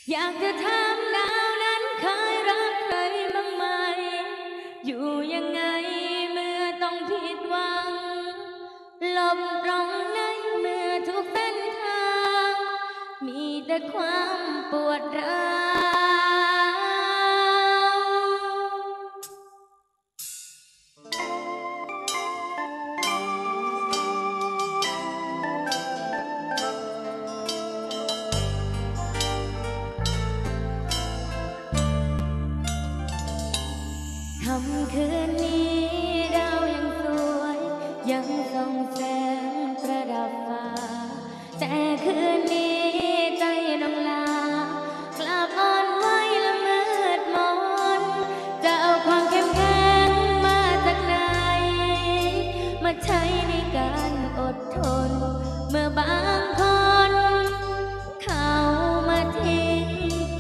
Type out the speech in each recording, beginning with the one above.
อยากจะถามดาวนั้นเคยรักใครบ้างไหมอยู่ยังไงเมื่อต้องผิดหวังหลบตรงไหนเมื่อทุกเส้นทางมีแต่ความปวดร้าวค่ำคืนนี้ดาวยังสวยยังส่องแสงประดับฟ้าแต่คืนนี้ใจน้องลากลับอ่อนไหวละเมิดมนจะเอาความเข้มแข็งมาจากไหนมาใช้ในการอดทนเมื่อบางคนเขามาทิ้งไป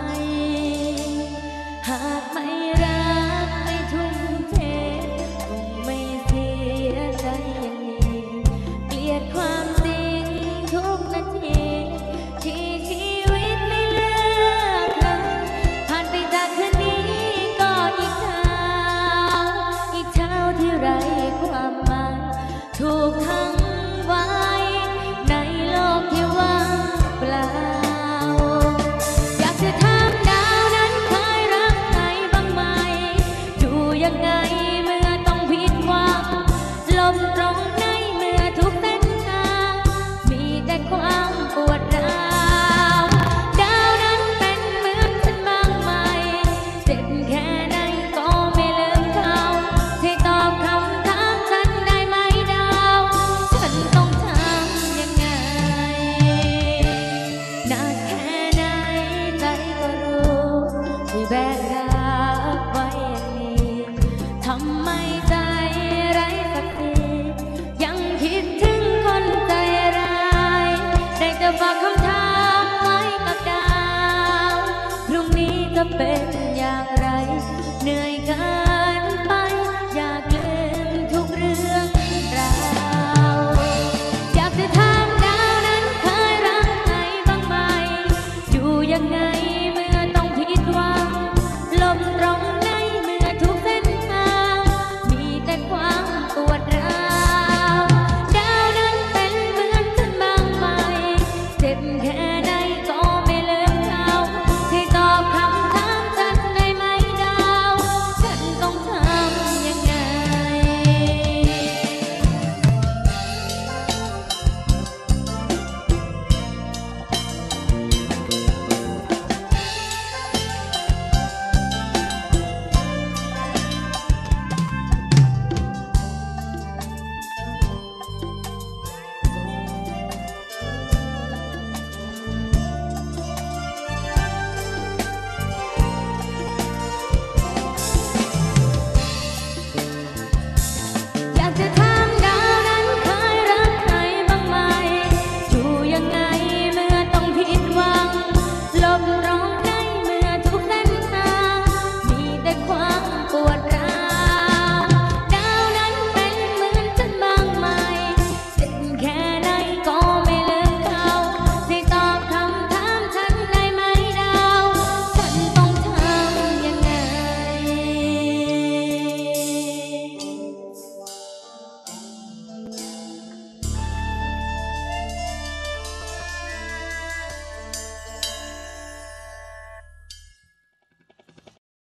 หากไม่รักไม่ทุ่มเทคงไม่เสียใจอย่างนี้เกลียดความจริงทุกนาทีที่ชีวิตไม่เลือกใครผ่านไปจากคืนนี้ก็อีกเช้าที่ไร้ความหมายถูกขังไว้ในโลกที่ว่างเปล่าอยากจะถามดาวนั้นเคยรักใครบ้างไหมอยู่ยังไงเมื่อต้องผิดหวังลมตรงไหนเมื่อทุกเส้นทางมีแต่ความปวดร้าวดาวนั้นเป็นเหมือนฉันบ้างไหมเจ็บแค่ไหนก็ไม่ลืมเขาที่ตอบคำถามฉันได้ไหมดาวฉันต้องทำยังไงนานแค่ไหนใจก็รู้ที่แบกรักไว้อย่างนี้ทำไมใจไร้สักทียังคิดถึงคนใจร้ายได้แต่ฝากคำถามไว้กับดาวพรุ่งนี้จะเป็น